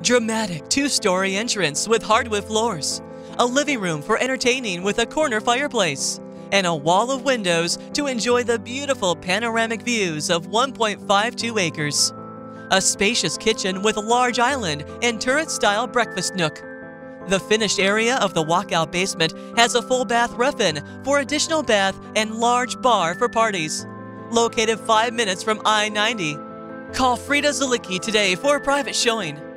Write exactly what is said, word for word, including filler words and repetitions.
Dramatic two-story entrance with hardwood floors, a living room for entertaining with a corner fireplace, and a wall of windows to enjoy the beautiful panoramic views of one point five two acres. A spacious kitchen with a large island and turret-style breakfast nook. The finished area of the walkout basement has a full bath ref-in for additional bath and large bar for parties. Located five minutes from I ninety. Call Freda Cieslicki today for a private showing.